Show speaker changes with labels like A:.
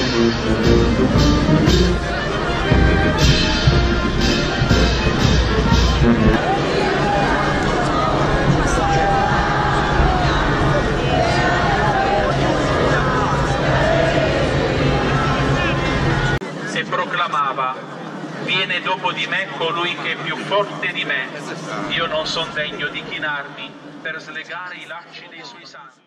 A: E proclamava: viene dopo di me colui che è più forte di me, io non son degno di chinarmi per slegare i lacci dei suoi santi.